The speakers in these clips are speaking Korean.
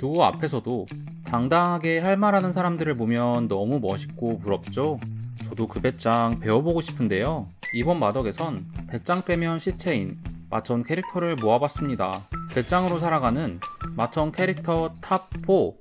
누구 앞에서도 당당하게 할 말하는 사람들을 보면 너무 멋있고 부럽죠? 저도 그 배짱 배워보고 싶은데요. 이번 마덕에선 배짱 빼면 시체인 마천 캐릭터를 모아봤습니다. 배짱으로 살아가는 마천 캐릭터 탑4.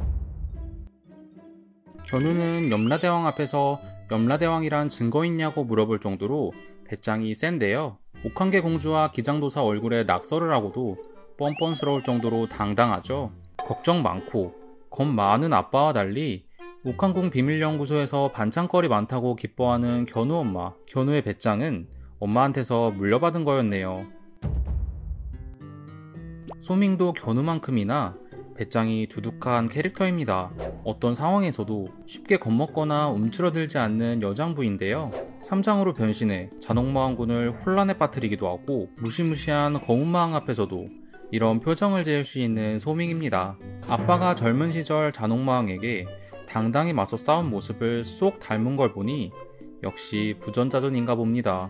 견우는 염라대왕 앞에서 염라대왕이란 증거 있냐고 물어볼 정도로 배짱이 센데요. 옥황개 공주와 기장도사 얼굴에 낙서를 하고도 뻔뻔스러울 정도로 당당하죠. 걱정 많고 겁 많은 아빠와 달리 옥황궁 비밀연구소에서 반찬거리 많다고 기뻐하는 견우 엄마. 견우의 배짱은 엄마한테서 물려받은 거였네요. 소밍도 견우만큼이나 배짱이 두둑한 캐릭터입니다. 어떤 상황에서도 쉽게 겁먹거나 움츠러들지 않는 여장부인데요. 3장으로 변신해 잔혹마왕군을 혼란에 빠뜨리기도 하고 무시무시한 거운마왕 앞에서도 이런 표정을 지을 수 있는 소밍입니다. 아빠가 젊은 시절 잔혹마왕에게 당당히 맞서 싸운 모습을 쏙 닮은 걸 보니 역시 부전자전인가 봅니다.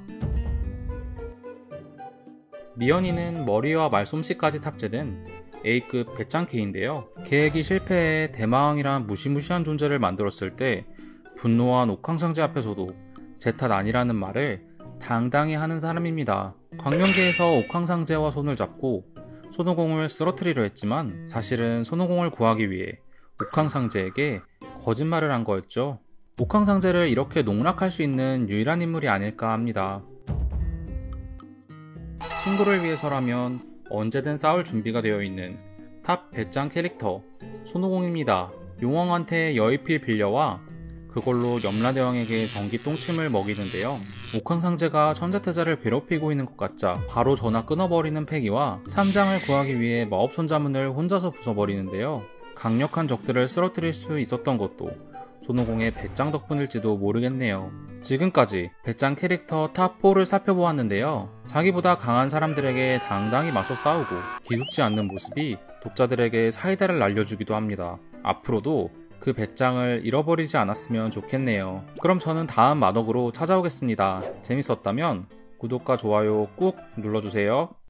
미연이는 머리와 말솜씨까지 탑재된 A급 배짱캐인데요. 계획이 실패해 대마왕이란 무시무시한 존재를 만들었을 때 분노한 옥황상제 앞에서도 제 탓 아니라는 말을 당당히 하는 사람입니다. 광명계에서 옥황상제와 손을 잡고 손오공을 쓰러뜨리려 했지만 사실은 손오공을 구하기 위해 옥황상제에게 거짓말을 한 거였죠. 옥황상제를 이렇게 농락할 수 있는 유일한 인물이 아닐까 합니다. 친구를 위해서라면 언제든 싸울 준비가 되어 있는 탑 배짱 캐릭터 손오공입니다. 용왕한테 여의필 빌려와 그걸로 염라대왕에게 전기 똥침을 먹이는데요. 옥황상제가 천자태자를 괴롭히고 있는 것 같자 바로 전화 끊어버리는 패기와 3장을 구하기 위해 마법천자문을 혼자서 부숴버리는데요. 강력한 적들을 쓰러뜨릴 수 있었던 것도 손오공의 배짱 덕분일지도 모르겠네요. 지금까지 배짱 캐릭터 탑4를 살펴보았는데요. 자기보다 강한 사람들에게 당당히 맞서 싸우고 기죽지 않는 모습이 독자들에게 사이다를 날려주기도 합니다. 앞으로도 그 배짱을 잃어버리지 않았으면 좋겠네요. 그럼 저는 다음 마덕으로 찾아오겠습니다. 재밌었다면 구독과 좋아요 꾹 눌러주세요.